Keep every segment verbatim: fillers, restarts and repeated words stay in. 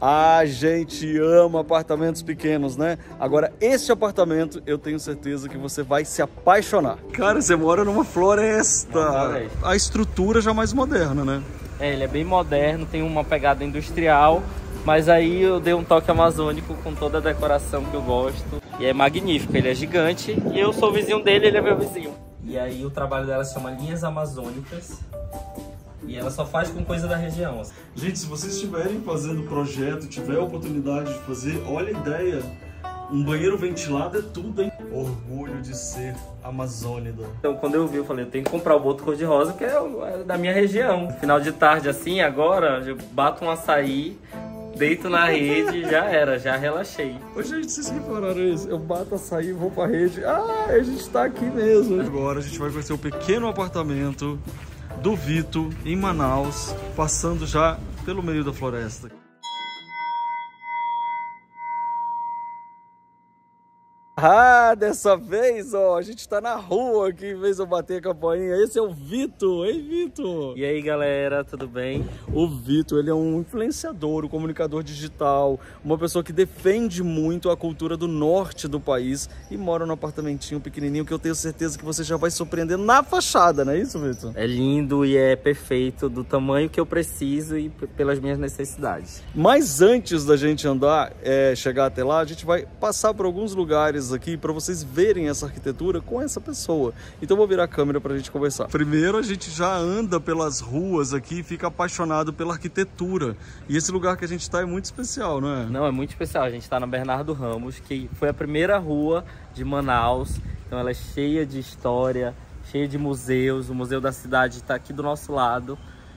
A gente ama apartamentos pequenos, né? Agora, esse apartamento, eu tenho certeza que você vai se apaixonar. Cara, você mora numa floresta. Uma floresta. A estrutura já mais moderna, né? É, ele é bem moderno, tem uma pegada industrial, mas aí eu dei um toque amazônico com toda a decoração que eu gosto. E é magnífico, ele é gigante e eu sou vizinho dele, ele é meu vizinho. E aí o trabalho dela se chama Linhas Amazônicas. E ela só faz com coisa da região. Gente, se vocês estiverem fazendo projeto, tiver a oportunidade de fazer, olha a ideia. Um banheiro ventilado é tudo, hein? Orgulho de ser amazônida. Então, quando eu vi, eu falei, eu tenho que comprar o boto cor-de-rosa, que é da minha região. Final de tarde, assim, agora, eu bato um açaí, deito na rede, já era, já relaxei. Ô, gente, vocês repararam isso? Eu bato açaí, vou pra rede. Ah, a gente tá aqui mesmo. Agora a gente vai conhecer o pequeno apartamento do Vito, em Manaus, passando já pelo meio da floresta. Ah, dessa vez, ó, a gente tá na rua aqui, em vez de eu bater a campainha. Esse é o Vito, hein, Vito? E aí, galera, tudo bem? O Vito, ele é um influenciador, um comunicador digital, uma pessoa que defende muito a cultura do norte do país e mora num apartamentinho pequenininho que eu tenho certeza que você já vai surpreender na fachada, não é isso, Vito? É lindo e é perfeito, do tamanho que eu preciso e pelas minhas necessidades. Mas antes da gente andar, é, chegar até lá, a gente vai passar por alguns lugares aqui para vocês verem essa arquitetura com essa pessoa. Então eu vou virar a câmera pra gente conversar. Primeiro a gente já anda pelas ruas aqui e fica apaixonado pela arquitetura. E esse lugar que a gente tá é muito especial, não é? Não, é muito especial. A gente tá na Bernardo Ramos, que foi a primeira rua de Manaus. Então ela é cheia de história, cheia de museus. O Museu da Cidade está aqui do nosso lado.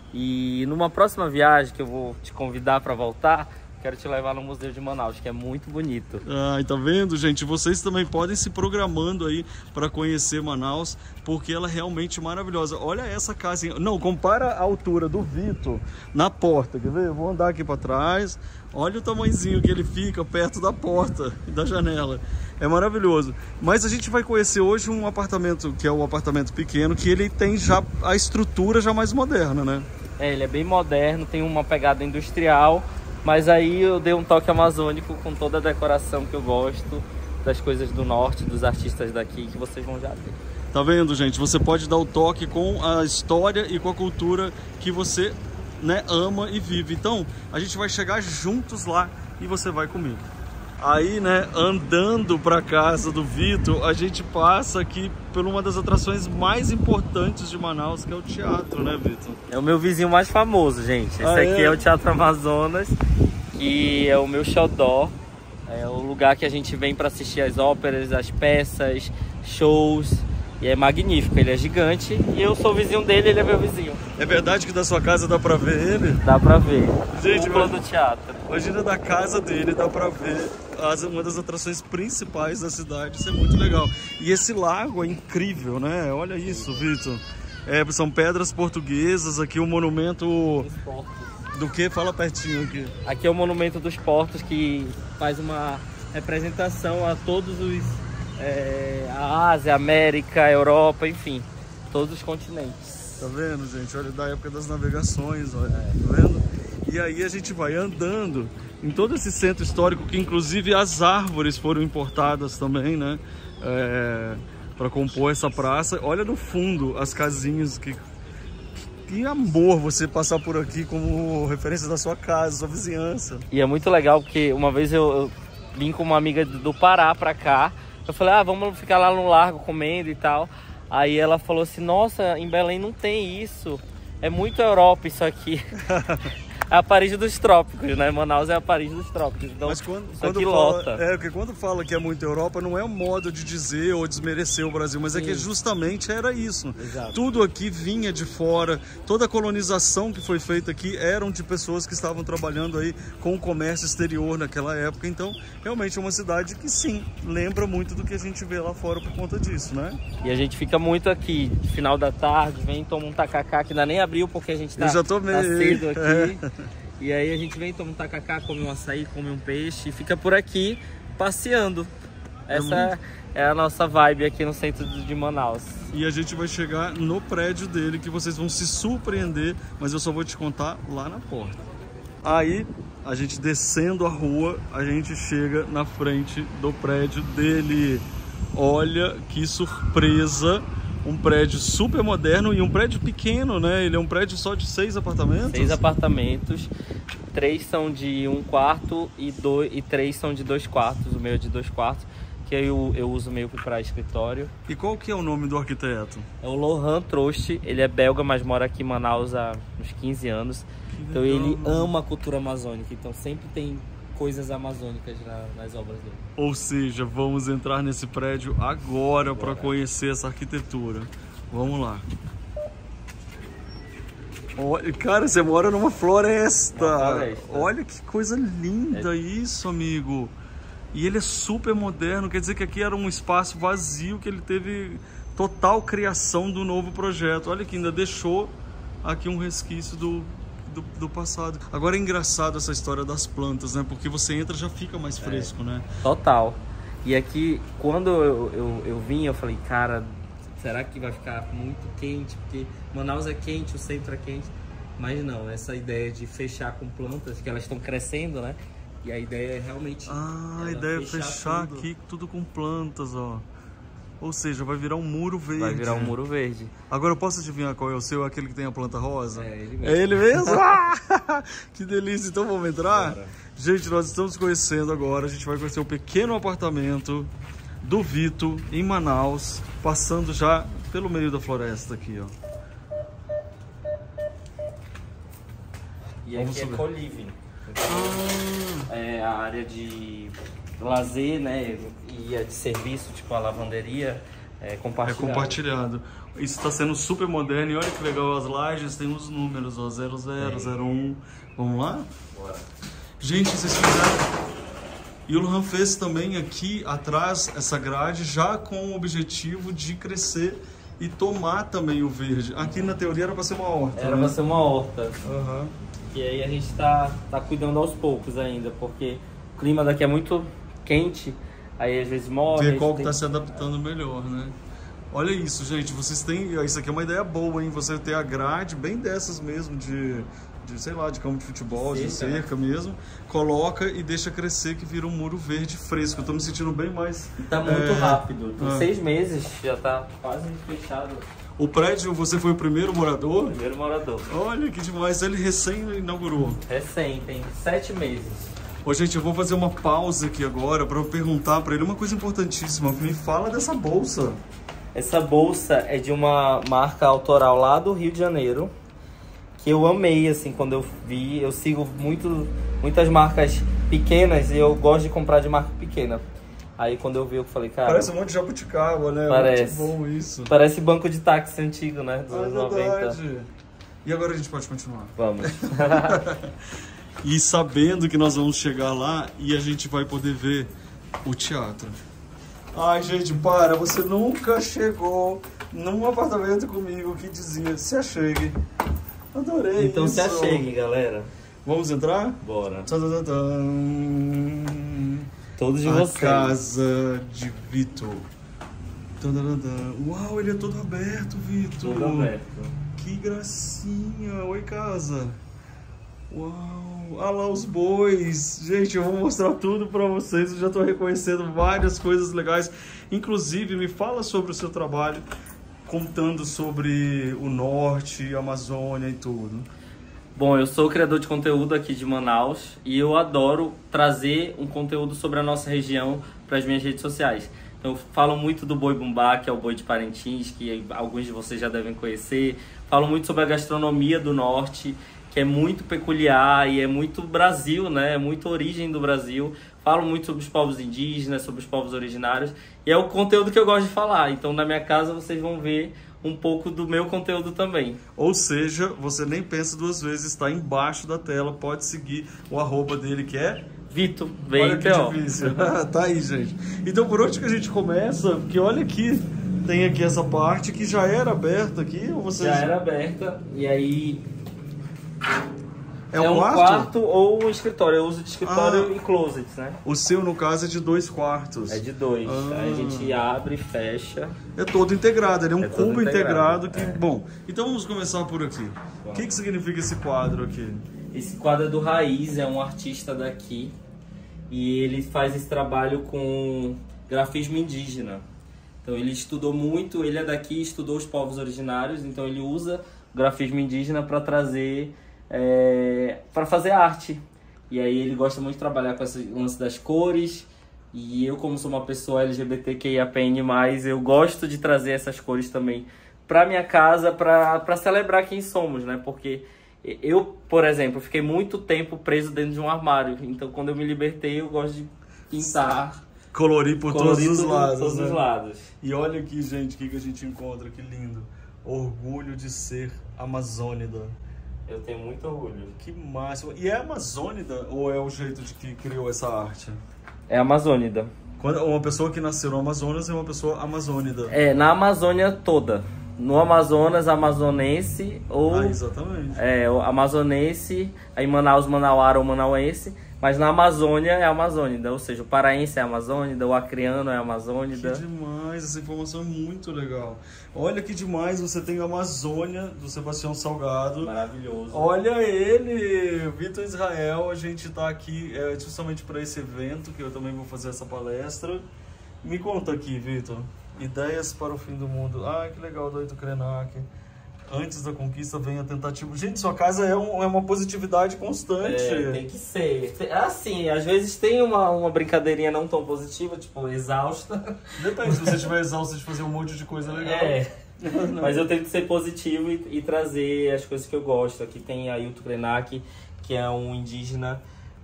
E numa próxima viagem que eu vou te convidar para voltar, quero te levar no Museu de Manaus, que é muito bonito. Ah, tá vendo, gente? Vocês também podem se programando aí para conhecer Manaus, porque ela é realmente maravilhosa. Olha essa casa. Não, compara a altura do Vito na porta, quer ver? Eu vou andar aqui para trás. Olha o tamanhozinho que ele fica perto da porta, da janela. É maravilhoso. Mas a gente vai conhecer hoje um apartamento, que é um apartamento pequeno, que ele tem já a estrutura já mais moderna, né? É, ele é bem moderno, tem uma pegada industrial. Mas aí eu dei um toque amazônico com toda a decoração que eu gosto, das coisas do norte, dos artistas daqui, que vocês vão já ver. Tá vendo, gente? Você pode dar o toque com a história e com a cultura que você, né, ama e vive. Então, a gente vai chegar juntos lá e você vai comigo. Aí, né, andando para casa do Vito, a gente passa aqui por uma das atrações mais importantes de Manaus, que é o teatro, né, Vito? É o meu vizinho mais famoso, gente. Esse ah, aqui é? é o Teatro Amazonas, que é o meu xodó. É o lugar que a gente vem para assistir as óperas, as peças, shows. E é magnífico, ele é gigante e eu sou vizinho dele, ele é meu vizinho. É verdade que da sua casa dá pra ver ele? Dá pra ver. Gente, o do teatro. Imagina da casa dele, dá pra ver as, uma das atrações principais da cidade, isso é muito legal. E esse lago é incrível, né? Olha isso, Vitor. É, são pedras portuguesas, aqui o monumento... Dos portos. Do que? Fala pertinho aqui. Aqui é o monumento dos portos, que faz uma representação a todos os... É, a Ásia, a América, a Europa, enfim, todos os continentes. Tá vendo, gente? Olha, da época das navegações, olha, é. Tá vendo? E aí a gente vai andando em todo esse centro histórico, que inclusive as árvores foram importadas também, né? É, para compor essa praça. Olha no fundo as casinhas, que, que amor você passar por aqui como referência da sua casa, sua vizinhança. E é muito legal porque uma vez eu, eu vim com uma amiga do Pará pra cá. Eu falei, ah, vamos ficar lá no largo comendo e tal. Aí ela falou assim, nossa, em Belém não tem isso. É muito Europa isso aqui. É a Paris dos trópicos, né? Manaus é a Paris dos trópicos. Então, mas quando, isso quando aqui fala, lota. É, porque quando fala que é muito Europa, não é um modo de dizer ou desmerecer o Brasil, mas Sim. é que justamente era isso. Exato. Tudo aqui vinha de fora, toda a colonização que foi feita aqui eram de pessoas que estavam trabalhando aí com o comércio exterior naquela época. Então, realmente é uma cidade que sim, lembra muito do que a gente vê lá fora por conta disso, né? E a gente fica muito aqui, final da tarde, vem, toma um tacacá, que ainda nem abriu porque a gente tá, Eu já tomei. tá cedo aqui. É. E aí a gente vem, toma um tacacá, come um açaí, come um peixe e fica por aqui passeando. Essa é, muito... é a nossa vibe aqui no centro de Manaus. E a gente vai chegar no prédio dele, que vocês vão se surpreender, mas eu só vou te contar lá na porta. Aí, a gente descendo a rua, a gente chega na frente do prédio dele. Olha que surpresa! Um prédio super moderno e um prédio pequeno, né? Ele é um prédio só de seis apartamentos? Seis apartamentos, três são de um quarto e, dois, e três são de dois quartos, o meu é de dois quartos, que eu, eu uso meio que para escritório. E qual que é o nome do arquiteto? É o Laurent Trost, ele é belga, mas mora aqui em Manaus há uns quinze anos. Então ele ama a cultura amazônica, então sempre tem coisas amazônicas na, nas obras dele. Ou seja, vamos entrar nesse prédio agora para conhecer essa arquitetura. Vamos lá. Olha, cara, você mora numa floresta. Uma floresta. Olha que coisa linda é. Isso, amigo. E ele é super moderno, quer dizer que aqui era um espaço vazio que ele teve total criação do novo projeto. Olha que ainda deixou aqui um resquício do... Do, do passado. Agora é engraçado essa história das plantas, né? Porque você entra e já fica mais fresco, é, né? Total. E aqui, quando eu, eu, eu vim, eu falei, cara, será que vai ficar muito quente? Porque Manaus é quente, o centro é quente. Mas não, essa ideia de fechar com plantas, que elas estão crescendo, né? E a ideia é realmente... Ah, a ideia é fechar tudo. Aqui tudo com plantas, ó. Ou seja, vai virar um muro verde. Vai virar um muro verde. Agora eu posso adivinhar qual é o seu? Aquele que tem a planta rosa? É ele mesmo. É ele mesmo? Ah, que delícia! Então vamos entrar? Bora. Gente, nós estamos conhecendo agora. A gente vai conhecer o pequeno apartamento do Vito, em Manaus. Passando já pelo meio da floresta aqui, ó. E aqui é co-living. Ah. É a área de lazer, né? E a de serviço, tipo a lavanderia, é compartilhado. É compartilhado. Isso está sendo super moderno e olha que legal, as lajes tem os números, ó, zero zero, zero um. Vamos lá? Bora. Gente, vocês fizeram... E o Lohan fez também aqui atrás essa grade já com o objetivo de crescer e tomar também o verde. Aqui na teoria era para ser uma horta. Era né? para ser uma horta. Uhum. E aí a gente tá, tá cuidando aos poucos ainda, porque o clima daqui é muito quente, aí às vezes morre. Ver qual que tem... tá se adaptando melhor, né? Olha isso, gente, vocês têm... Isso aqui é uma ideia boa, hein? Você ter a grade bem dessas mesmo, de, de sei lá, de campo de futebol, cerca, de cerca né? mesmo. Coloca e deixa crescer que vira um muro verde fresco. Eu tô me sentindo bem mais... Tá muito é... rápido, tem ah. seis meses, já tá quase fechado. O prédio, você foi o primeiro morador? Primeiro morador. Olha que demais, ele recém inaugurou. Recém, tem sete meses. Ô, gente, eu vou fazer uma pausa aqui agora para eu perguntar para ele uma coisa importantíssima. Me fala dessa bolsa. Essa bolsa é de uma marca autoral lá do Rio de Janeiro, que eu amei, assim, quando eu vi. Eu sigo muito, muitas marcas pequenas e eu gosto de comprar de marca pequena. Aí quando eu vi, eu falei, cara... Parece um monte de jabuticaba, né? Parece. Muito bom isso. Parece banco de táxi antigo, né? Dos anos noventa. noventa. E agora a gente pode continuar. Vamos. E sabendo que nós vamos chegar lá e a gente vai poder ver o teatro. Ai, gente, para. Você nunca chegou num apartamento comigo que dizia se achegue. Adorei então isso. Então se achegue, galera. Vamos entrar? Bora. Tadadadam. Todos de a vocês. Casa de Vitor. Uau, ele é todo aberto, Vitor. Todo aberto. Que gracinha. Oi, casa. Uau. Olha lá os bois. Gente, eu vou mostrar tudo pra vocês. Eu já tô reconhecendo várias coisas legais. Inclusive, me fala sobre o seu trabalho, contando sobre o norte, a Amazônia e tudo. Bom, eu sou criador de conteúdo aqui de Manaus e eu adoro trazer um conteúdo sobre a nossa região para as minhas redes sociais. Então, eu falo muito do Boi Bumbá, que é o boi de Parintins, que alguns de vocês já devem conhecer. Falo muito sobre a gastronomia do norte, que é muito peculiar e é muito Brasil, né? É muito origem do Brasil. Falo muito sobre os povos indígenas, sobre os povos originários. E é o conteúdo que eu gosto de falar. Então, na minha casa, vocês vão ver um pouco do meu conteúdo também. Ou seja, você nem pensa duas vezes, está embaixo da tela, pode seguir o arroba dele que é... Vitor, olha que difícil. Tá aí, gente. Então por onde que a gente começa? Porque olha aqui, tem aqui essa parte que já era aberta aqui, ou vocês... Já era aberta, e aí... É, é um, um quarto? quarto ou um escritório. Eu uso de escritório ah, e closets, né? O seu, no caso, é de dois quartos. É de dois. Ah. Aí a gente abre e fecha. É todo integrado, ele é um é cubo integrado, integrado que... É. Bom, então vamos começar por aqui. O que, que significa esse quadro aqui? Esse quadro é do Raiz, é um artista daqui. E ele faz esse trabalho com grafismo indígena. Então ele estudou muito, ele é daqui, estudou os povos originários, então ele usa o grafismo indígena para trazer, é, para fazer arte. E aí ele gosta muito de trabalhar com esse lance das cores. E eu, como sou uma pessoa L G B T Q I A P N mais, eu gosto de trazer essas cores também para minha casa, para celebrar quem somos, né? Porque eu, por exemplo, fiquei muito tempo preso dentro de um armário. Então, quando eu me libertei, eu gosto de pintar. Colorir por colorir todos os tudo, lados, todos né? os lados. E olha aqui, gente, o que, que a gente encontra, que lindo. Orgulho de ser amazônida. Eu tenho muito orgulho. Que máximo. E é amazônida ou é o jeito de que criou essa arte? É amazônida. Quando uma pessoa que nasceu no Amazonas é uma pessoa amazônida. É, na Amazônia toda. No Amazonas, amazonense ou... Ah, exatamente. É, o amazonense, aí Manaus, manauara ou manauense. Mas na Amazônia é amazônida, ou seja, o paraense é amazônida, o acreano é amazônida. Que demais, essa informação é muito legal. Olha que demais, você tem a Amazônia do Sebastião Salgado. Maravilhoso. Olha ele, Vitor Israel, a gente tá aqui é, justamente para esse evento, que eu também vou fazer essa palestra. Me conta aqui, Vitor, ideias para o fim do mundo. Ah, que legal, do Ayrton Krenak. Antes da conquista vem a tentativa. Gente, sua casa é, um, é uma positividade constante. É, tem que ser. Assim, às vezes tem uma, uma brincadeirinha não tão positiva, tipo, exausta. Depende, se você estiver exausto de fazer um monte de coisa legal. É, mas eu tento ser positivo e, e trazer as coisas que eu gosto. Aqui tem Ayrton Krenak, que é um indígena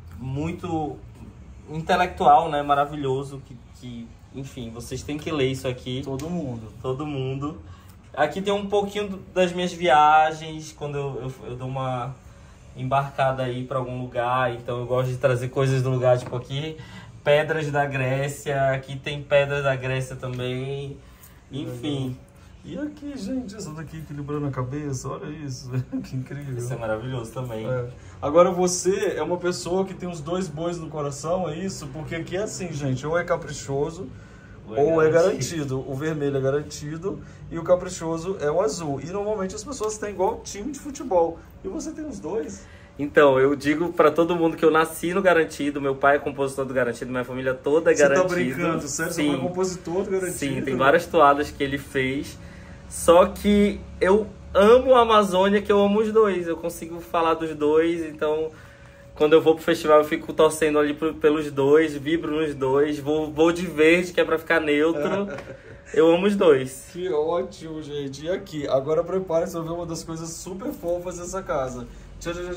muito intelectual, né? Maravilhoso, que, que, enfim, vocês têm que ler isso aqui. Todo mundo. Todo mundo. Aqui tem um pouquinho das minhas viagens, quando eu, eu, eu dou uma embarcada aí para algum lugar, então eu gosto de trazer coisas do lugar, tipo aqui, pedras da Grécia, aqui tem pedras da Grécia também, enfim. E aqui, gente, essa daqui equilibrando a cabeça, olha isso, que incrível. Isso é maravilhoso também. É. Agora você é uma pessoa que tem os dois bois no coração, é isso? Porque aqui é assim, gente, ou é caprichoso, ou é garantido. O vermelho é garantido e o caprichoso é o azul. E normalmente as pessoas têm igual time de futebol. E você tem os dois. Então, eu digo pra todo mundo que eu nasci no garantido, meu pai é compositor do garantido, minha família toda é garantido. Você tá brincando, sério? Você foi compositor do garantido? Sim, tem várias toadas que ele fez. Só que eu amo a Amazônia, que eu amo os dois. Eu consigo falar dos dois, então... Quando eu vou pro festival, eu fico torcendo ali pro, pelos dois, vibro nos dois, vou, vou de verde, que é pra ficar neutro. Eu amo os dois. Que ótimo, gente. E aqui, agora prepare-se pra ver uma das coisas super fofas dessa casa. Tchau, tchau,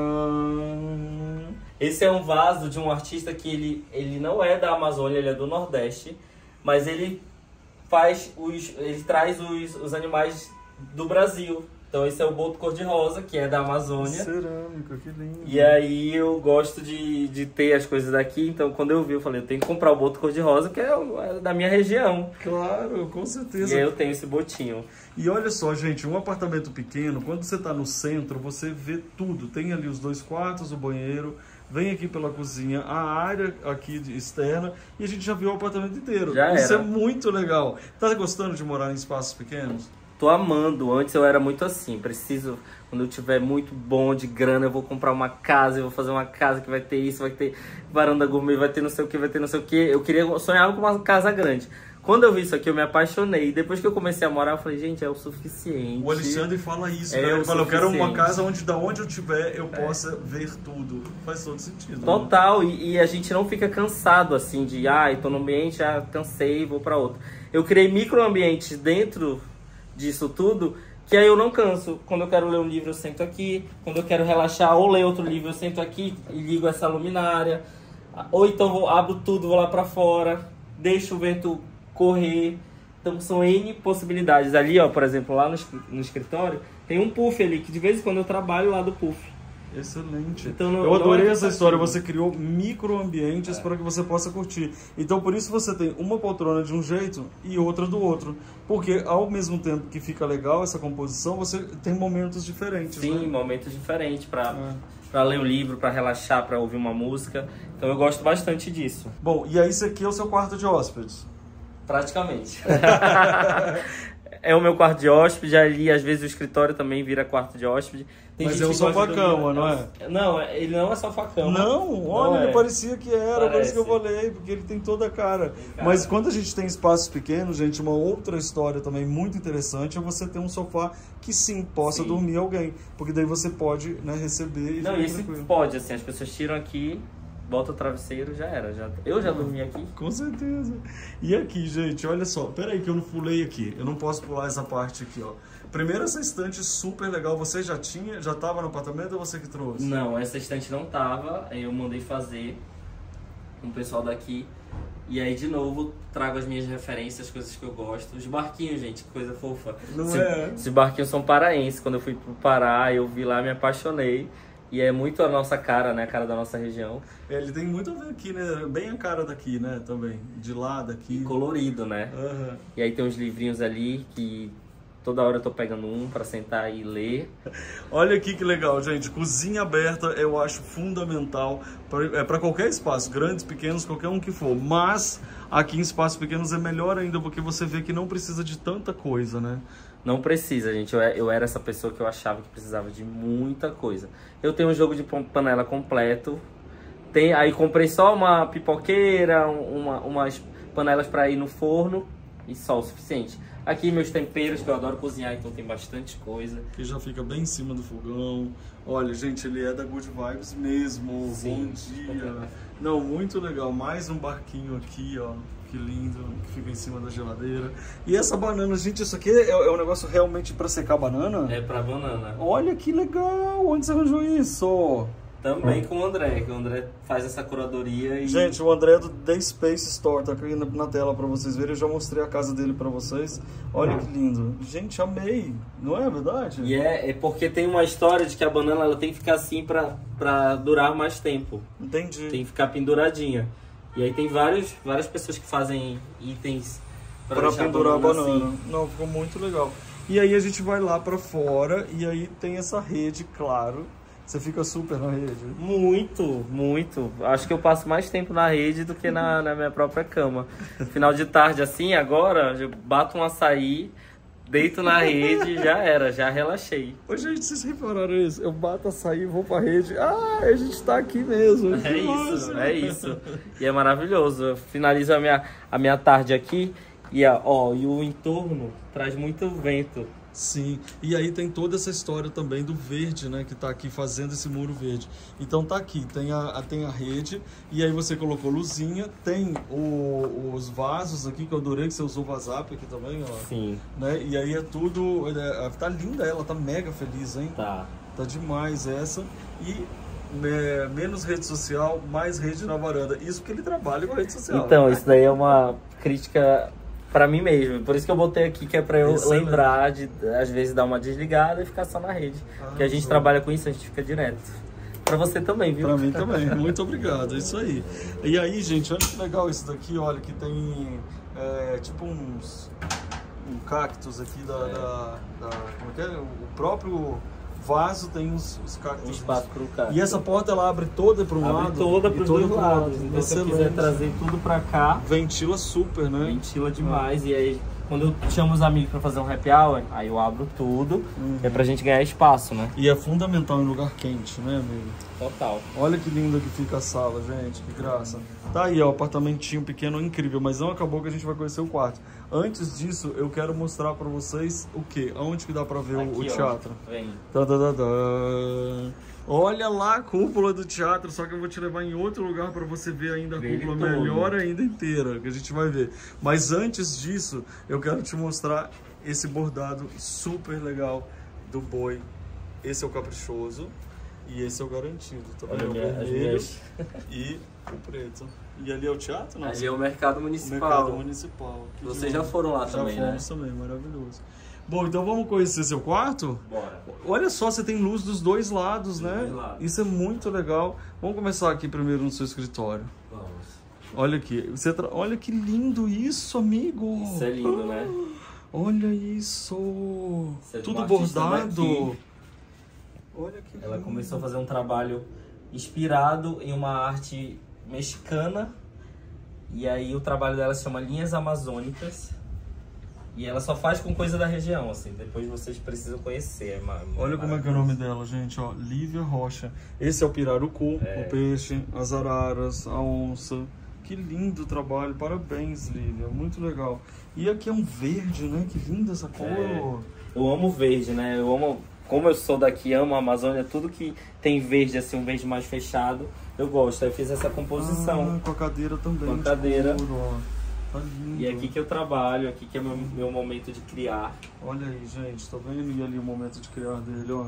tchau. Esse é um vaso de um artista que ele, ele não é da Amazônia, ele é do Nordeste, mas ele faz os, ele traz os, os animais do Brasil. Então esse é o boto cor-de-rosa, que é da Amazônia. Cerâmica, que lindo. E aí eu gosto de, de ter as coisas daqui, então quando eu vi, eu falei, eu tenho que comprar o boto cor-de-rosa, que é, é da minha região. Claro, com certeza. E aí eu tenho esse botinho. E olha só, gente, um apartamento pequeno, quando você está no centro, você vê tudo. Tem ali os dois quartos, o banheiro, vem aqui pela cozinha, a área aqui externa, e a gente já viu o apartamento inteiro. Já Isso era. é muito legal. Tá gostando de morar em espaços pequenos? Tô amando. Antes eu era muito assim, preciso, quando eu tiver muito bom de grana, eu vou comprar uma casa, eu vou fazer uma casa que vai ter isso, vai ter varanda gourmet, vai ter não sei o que, vai ter não sei o que. Eu queria, sonhava com uma casa grande. Quando eu vi isso aqui, eu me apaixonei. Depois que eu comecei a morar, eu falei, gente, é o suficiente. O Alexandre fala isso, É né? Ele o fala, eu quero uma suficiente. casa onde, da onde eu estiver, eu possa ver tudo. Faz todo sentido. Né? Total, e, e a gente não fica cansado assim de, ah, tô no ambiente, já cansei, vou pra outro. Eu criei microambientes dentro disso tudo, que aí eu não canso. Quando eu quero ler um livro, eu sento aqui. Quando eu quero relaxar ou ler outro livro, eu sento aqui e ligo essa luminária. Ou então vou, abro tudo, vou lá pra fora, deixo o vento correr. Então são N possibilidades. Ali, ó, por exemplo, lá no, no escritório, tem um puff ali, que de vez em quando eu trabalho lá do puff. Excelente. Então, não, eu adorei não é essa história. Você criou microambientes é. para que você possa curtir. Então, por isso você tem uma poltrona de um jeito e outra do outro. Porque, ao mesmo tempo que fica legal essa composição, você tem momentos diferentes. Sim, né? momentos diferentes para é. para ler um livro, para relaxar, para ouvir uma música. Então, eu gosto bastante disso. Bom, e aí esse aqui é o seu quarto de hóspedes? Praticamente. é o meu quarto de hóspede, ali às vezes o escritório também vira quarto de hóspede. Tem Mas gente é um que gosta de sofá-cama, dormir- não é? Não, ele não é sofá-cama. Não, olha, Não ele é. parecia que era, por isso que eu Parece. falei, porque ele tem toda a cara. cara. Mas quando a gente tem espaços pequenos, gente, uma outra história também muito interessante é você ter um sofá que sim, possa Sim. dormir alguém. Porque daí você pode, né, receber e Não, ficar esse tranquilo. pode, assim, as pessoas tiram aqui, bota o travesseiro, já era. Já... Eu já dormi aqui. Com certeza. E aqui, gente, olha só. Pera aí que eu não pulei aqui. Eu não posso pular essa parte aqui, ó. Primeiro, essa estante super legal. Você já tinha, já tava no apartamento ou você que trouxe? Não, essa estante não tava, aí eu mandei fazer com o pessoal daqui. E aí, de novo, trago as minhas referências, as coisas que eu gosto. Os barquinhos, gente, que coisa fofa. Não Esse- é? Esses barquinhos são paraenses. Quando eu fui pro Pará, eu vi lá, me apaixonei. E é muito a nossa cara, né? A cara da nossa região. É, ele tem muito a ver aqui, né? Bem a cara daqui, né? Também. De lá, daqui. Colorido, né? Aham. E aí tem uns livrinhos ali que toda hora eu tô pegando um pra sentar e ler. Olha aqui que legal, gente. Cozinha aberta eu acho fundamental para é para qualquer espaço, grandes, pequenos, qualquer um que for. Mas aqui em espaços pequenos é melhor ainda porque você vê que não precisa de tanta coisa, né? Não precisa, gente. Eu, eu era essa pessoa que eu achava que precisava de muita coisa. Eu tenho um jogo de pam- panela completo. Tem, aí comprei só uma pipoqueira, uma, umas panelas para ir no forno e só o suficiente. Aqui meus temperos, que eu adoro cozinhar, então tem bastante coisa. Que já fica bem em cima do fogão. Olha, gente, ele é da Good Vibes mesmo. Sim. Bom dia. Não, muito legal. Mais um barquinho aqui, ó. Que lindo, que fica em cima da geladeira. E essa banana, gente, isso aqui é, é um negócio realmente para secar banana? É pra banana. Olha que legal! Onde você arranjou isso? Também com o André, que o André faz essa curadoria e... Gente, o André do The Space Store tá aqui na, na tela pra vocês verem. Eu já mostrei a casa dele pra vocês. Olha que lindo. Gente, amei. Não é verdade? E é, é porque tem uma história de que a banana ela tem que ficar assim pra, pra durar mais tempo. Entendi. Tem que ficar penduradinha. E aí tem vários, várias pessoas que fazem itens pra, Pra deixar pendurar a banana. assim. Não, ficou muito legal. E aí a gente vai lá pra fora e aí tem essa rede, claro. Você fica super na rede. Muito, muito. Acho que eu passo mais tempo na rede do que na, na minha própria cama. Final de tarde assim, agora, eu bato um açaí, deito na rede, já era, já relaxei. Ô, gente, vocês repararam isso? Eu bato açaí, vou pra rede. Ah, a gente tá aqui mesmo. É Que isso, massa. é isso. E é maravilhoso. Eu finalizo a minha, a minha tarde aqui e, a, ó, e o entorno traz muito vento. Sim, e aí tem toda essa história também do verde, né, que tá aqui fazendo esse muro verde. Então tá aqui, tem a, a- tem a rede, e aí você colocou luzinha, tem o- os vasos aqui, que eu adorei que você usou o WhatsApp aqui também, ó. Sim, Né? E aí é tudo, é, tá linda ela, tá mega feliz, hein? tá. Tá demais essa. E é, menos rede social, mais rede na varanda. Isso porque ele trabalha com rede social. Então, isso daí é uma crítica pra mim mesmo. Por isso que eu botei aqui, que é pra eu Excelente. lembrar de, às vezes, dar uma desligada e ficar só na rede. Ah, Porque a gente show. trabalha com isso, a gente fica direto. Pra você também, viu? Pra mim também, muito obrigado, é isso aí. E aí, gente, olha que legal isso daqui, olha, que tem é, tipo uns um cactus aqui da, da, da- como é que é? O próprio vaso tem os, os Um cactus. espaço pro cara. E essa porta ela abre toda para um lado? Abre toda e pros toda dois pro outro. lados. Então, se eu quiser Excelente. trazer tudo pra cá, Ventila super, né? ventila demais. E aí, quando eu chamo os amigos pra fazer um happy hour, aí eu abro tudo, Uhum. que é pra gente ganhar espaço, né? E é fundamental em lugar quente, né, amigo? Total. Olha que linda que fica a sala, gente, que graça. Tá aí, ó, apartamentinho pequeno, incrível, mas não acabou que a gente vai conhecer o quarto. Antes disso, eu quero mostrar pra vocês o quê? Aonde que dá pra ver o- Aqui, o ó. teatro? Vem. Tá, tá, tá, tá. Olha lá a cúpula do teatro, só que eu vou te levar em outro lugar pra você ver ainda a Ver ele cúpula todo. melhor ainda inteira, que a gente vai ver. Mas antes disso, eu quero te mostrar esse bordado super legal do boi. Esse é o caprichoso e esse é o garantido, tá Olha vendo? O minha- as vermelho minhas- e o preto. E ali é o teatro? Não? Ali é o mercado O municipal. mercado municipal. Que Vocês demais. já foram lá já também, né? fomos também, maravilhoso. Bom, então vamos conhecer seu quarto? Bora. Olha só, você tem luz dos dois lados, né? dois lados. Isso é muito legal. Vamos começar aqui primeiro no seu escritório. Vamos. Olha aqui. Você tra... Olha que lindo isso, amigo. Isso é lindo, né? Olha isso. Isso é de Tudo uma artista bordado. daqui. Olha que Ela lindo. começou a fazer um trabalho inspirado em uma arte mexicana. E aí o trabalho dela se chama Linhas Amazônicas. E ela só faz com coisa da região, assim. Depois vocês precisam conhecer. É Olha como é que é o nome dela, gente, ó. Lívia Rocha. Esse é o pirarucu, é. o peixe, as araras, a onça. Que lindo trabalho, parabéns, Lívia, muito legal. E aqui é um verde, né? Que linda essa cor. É. Eu amo verde, né? Eu amo, como eu sou daqui, amo a Amazônia, tudo que tem verde, assim, um verde mais fechado, eu gosto. Aí eu fiz essa composição. Ah, com a cadeira também. Com a cadeira. Couro, ó. Tá lindo. E aqui que eu trabalho, aqui que é meu, meu momento de criar. Olha aí, gente, tá vendo? E ali o momento de criar dele, ó.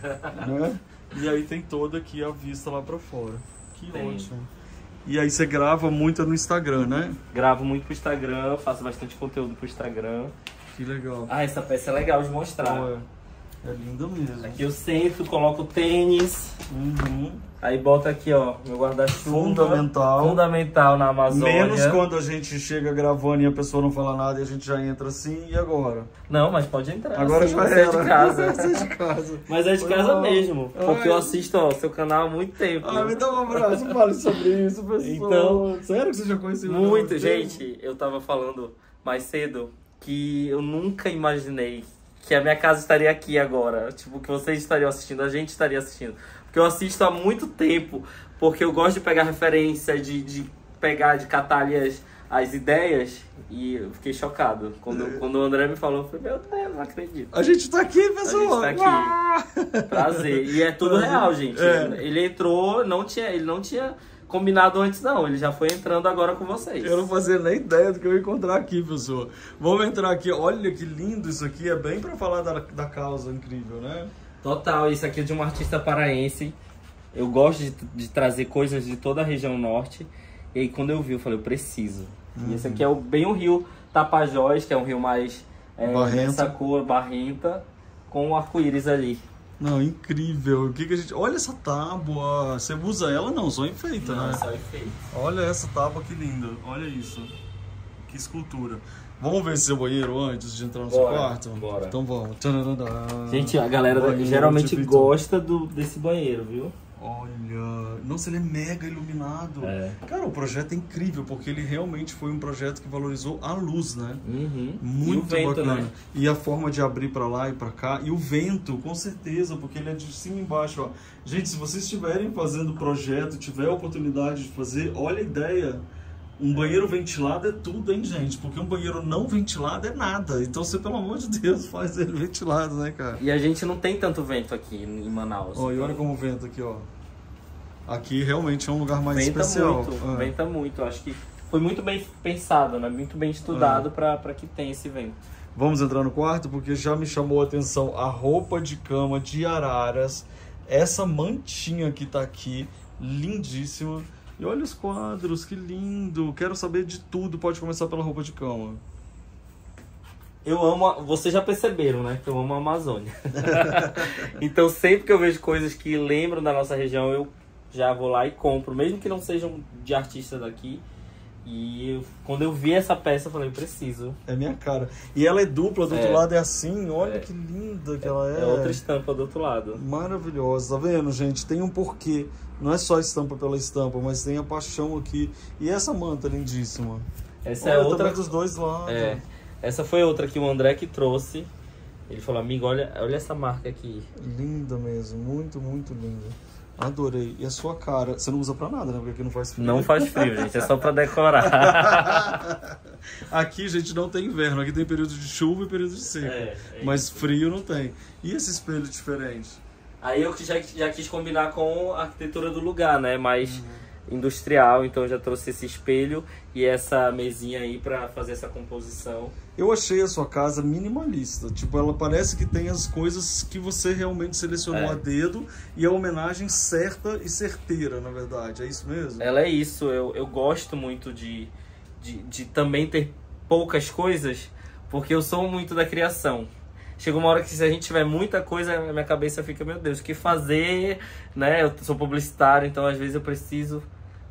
Né? E aí tem toda aqui a vista lá pra fora. Que tem. Ótimo. E aí você grava muito no Instagram, né? Gravo muito pro Instagram, faço bastante conteúdo pro Instagram. Que legal. Ah, essa peça é legal de mostrar. Oh, é. é linda mesmo. Aqui eu sento, coloco o tênis. Uhum. Aí bota aqui, ó, meu guarda-chuva. Fundamental. Fundamental na Amazônia. Menos quando a gente chega gravando e a pessoa não fala nada e a gente já entra assim, e agora? Não, mas pode entrar. Agora assim, já você era. é de casa. Você é de casa. Mas é de Foi casa mal. mesmo. Porque Ai. eu assisto, ó, seu canal há muito tempo. Ah, me dá um abraço, fale sobre isso, pessoal. Então, sério que você já conheceu? Muito, gente. Eu tava falando mais cedo que eu nunca imaginei que a minha casa estaria aqui agora. Tipo, que vocês estariam assistindo, a gente estaria assistindo. Porque eu assisto há muito tempo, porque eu gosto de pegar referência, de, de pegar, de catar ali as, as ideias. E eu fiquei chocado. Quando, é. quando o André me falou, eu falei, meu Deus, não acredito. A gente tá aqui, pessoal. A gente tá aqui. Prazer. E é tudo real, gente. É. Ele entrou, não tinha, ele não tinha combinado antes, não. Ele já foi entrando agora com vocês. Eu não fazia nem ideia do que eu ia encontrar aqui, pessoal. Vamos entrar aqui. Olha que lindo isso aqui. É bem pra falar da, da causa incrível, né? Total. Isso aqui é de uma artista paraense. Eu gosto de, de trazer coisas de toda a região norte. E aí, quando eu vi, eu falei, eu preciso. Uhum. E esse aqui é o, bem o rio Tapajós, que é um rio mais... É, essa cor barrenta, com o arco-íris ali. Não, incrível. O que que a gente... Olha essa tábua. Você usa ela? Não, só enfeita, não, né? Só enfeita. Olha essa tábua, que linda. Olha isso. Que escultura. Vamos ver seu banheiro antes de entrar no bora, seu quarto? Bora. Então vamos. Gente, a galera banheiro geralmente gosta do, desse banheiro, viu? Olha, nossa, ele é mega iluminado. É. Cara, o projeto é incrível, porque ele realmente foi um projeto que valorizou a luz, né? Uhum. Muito e o vento, bacana. Né? E a forma de abrir pra lá e pra cá. E o vento, com certeza, porque ele é de cima e embaixo, ó. Gente, se vocês estiverem fazendo projeto, tiver a oportunidade de fazer, olha a ideia. Um banheiro ventilado é tudo, hein, gente? Porque um banheiro não ventilado é nada. Então você, pelo amor de Deus, faz ele ventilado, né, cara? E a gente não tem tanto vento aqui em Manaus. Ó, e olha como o vento aqui, ó. Aqui realmente é um lugar mais venta especial. Muito, é. Venta muito. Acho que foi muito bem pensado, né? Muito bem estudado é. pra, pra que tenha esse vento. Vamos entrar no quarto, porque já me chamou a atenção a roupa de cama de araras. Essa mantinha que tá aqui, lindíssima. E olha os quadros, que lindo. Quero saber de tudo. Pode começar pela roupa de cama. Eu amo, a... vocês já perceberam, né? Que eu amo a Amazônia. Então sempre que eu vejo coisas que lembram da nossa região, eu já vou lá e compro. Mesmo que não sejam de artista daqui. E eu... quando eu vi essa peça, eu falei, eu preciso. É minha cara. E ela é dupla, do é. outro lado é assim. Olha é. que linda que ela é. É outra estampa do outro lado. Maravilhosa. Tá vendo, gente? Tem um porquê. Não é só estampa pela estampa, mas tem a paixão aqui. E essa manta lindíssima. Essa olha, é outra também dos dois lados. É. Essa foi outra que o André que trouxe. Ele falou, amigo, olha, olha essa marca aqui. Linda mesmo. Muito, muito linda. Adorei. E a sua cara? Você não usa pra nada, né? Porque aqui não faz frio. Não faz frio, gente. É só pra decorar. Aqui, gente, não tem inverno. Aqui tem período de chuva e período de seca. É, é mas frio não tem. E esse espelho diferente? Aí eu já, já quis combinar com a arquitetura do lugar, né? Mais uhum. industrial. Então eu já trouxe esse espelho e essa mesinha aí pra fazer essa composição. Eu achei a sua casa minimalista. Tipo, ela parece que tem as coisas que você realmente selecionou é. a dedo e a homenagem certa e certeira, na verdade. É isso mesmo? Ela é isso. Eu, eu gosto muito de, de, de também ter poucas coisas, porque eu sou muito da criação. Chega uma hora que se a gente tiver muita coisa, a minha cabeça fica, meu Deus, o que fazer, né? Eu sou publicitário, então às vezes eu preciso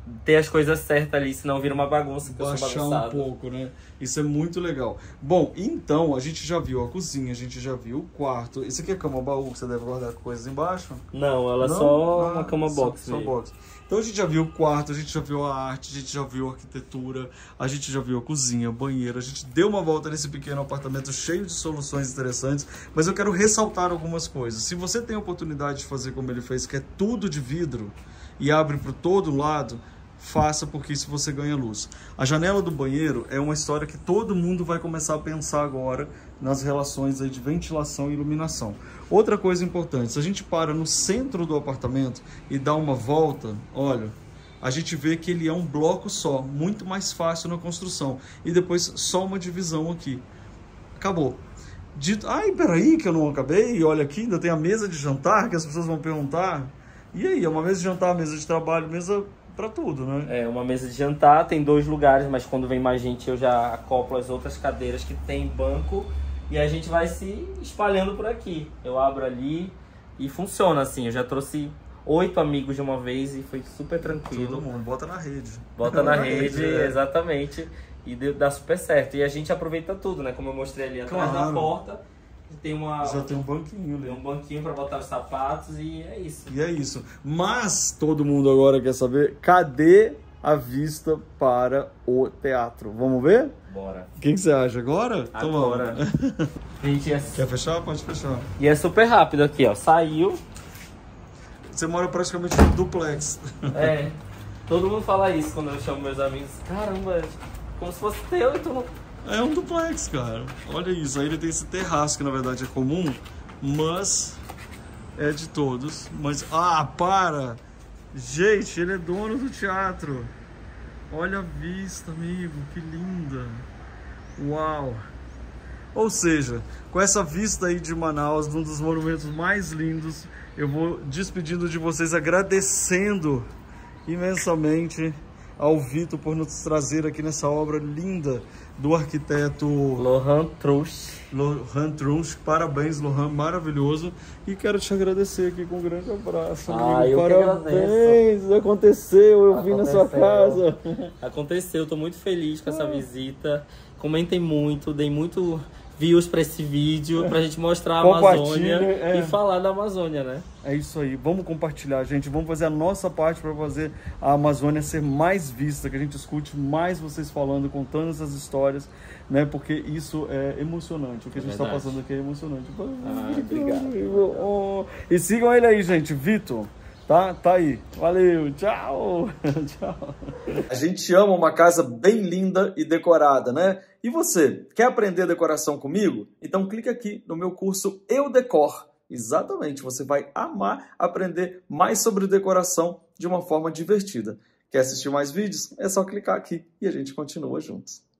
ter as coisas certas ali, senão vira uma bagunça, que eu sou Baixar um bagunçado. pouco, né? Isso é muito legal. Bom, então, a gente já viu a cozinha, a gente já viu o quarto. Isso aqui é cama-baú, que você deve guardar coisas embaixo? Não, ela é Não? só Ah, uma cama box só, só mesmo. box. Então a gente já viu o quarto, a gente já viu a arte, a gente já viu a arquitetura, a gente já viu a cozinha, banheiro, a gente deu uma volta nesse pequeno apartamento cheio de soluções interessantes, mas eu quero ressaltar algumas coisas. Se você tem a oportunidade de fazer como ele fez, que é tudo de vidro e abre para todo lado, faça, porque isso você ganha luz. A janela do banheiro é uma história que todo mundo vai começar a pensar agora nas relações aí de ventilação e iluminação. Outra coisa importante, se a gente para no centro do apartamento e dá uma volta, olha, a gente vê que ele é um bloco só, muito mais fácil na construção. E depois só uma divisão aqui. Acabou. Dito, ai, peraí que eu não acabei, olha aqui, ainda tem a mesa de jantar, que as pessoas vão perguntar. E aí, é uma mesa de jantar, mesa de trabalho, mesa para tudo, né? É uma mesa de jantar, tem dois lugares, mas quando vem mais gente eu já acoplo as outras cadeiras que tem banco e a gente vai se espalhando por aqui. Eu abro ali e funciona assim. Eu já trouxe oito amigos de uma vez e foi super tranquilo. Todo mundo, bota na rede. Bota na rede, é. exatamente. E dá super certo. E a gente aproveita tudo, né? Como eu mostrei ali atrás Claro. da porta. Tem uma, Já tem um banquinho ali. tem um banquinho para botar os sapatos e é isso. E é isso. Mas todo mundo agora quer saber, cadê a vista para o teatro? Vamos ver? Bora. O que, que você acha? Agora? Agora. Gente, é... Quer fechar? Pode fechar. E é super rápido aqui, ó. Saiu. Você mora praticamente no duplex. É. Todo mundo fala isso quando eu chamo meus amigos. Caramba, como se fosse teu e tu não... É um duplex, cara. Olha isso. Aí ele tem esse terraço que na verdade é comum, mas é de todos. Mas, ah, para! Gente, ele é dono do teatro. Olha a vista, amigo. Que linda. Uau. Ou seja, com essa vista aí de Manaus, um dos monumentos mais lindos, eu vou despedindo de vocês, agradecendo imensamente ao Vitor por nos trazer aqui nessa obra linda do arquiteto Lohan Trouxe. Lohan Trouxe. Parabéns, Lohan, maravilhoso. E quero te agradecer aqui com um grande abraço, amigo. Ah, eu que Parabéns, aconteceu, eu vim na sua casa. Aconteceu, eu tô muito feliz com essa visita. Comentem muito, deem muito views pra esse vídeo, pra gente mostrar a Amazônia é. e falar da Amazônia, né? É isso aí, vamos compartilhar, gente, vamos fazer a nossa parte para fazer a Amazônia ser mais vista, que a gente escute mais vocês falando, contando essas histórias, né, porque isso é emocionante, o que a gente está passando aqui é emocionante. Ah, obrigado. Oh. E sigam ele aí, gente, Vitor, tá? Tá aí, valeu, tchau, tchau. A gente ama uma casa bem linda e decorada, né? E você, quer aprender decoração comigo? Então clica aqui no meu curso Eu Decor. Exatamente, você vai amar aprender mais sobre decoração de uma forma divertida. Quer assistir mais vídeos? É só clicar aqui e a gente continua juntos.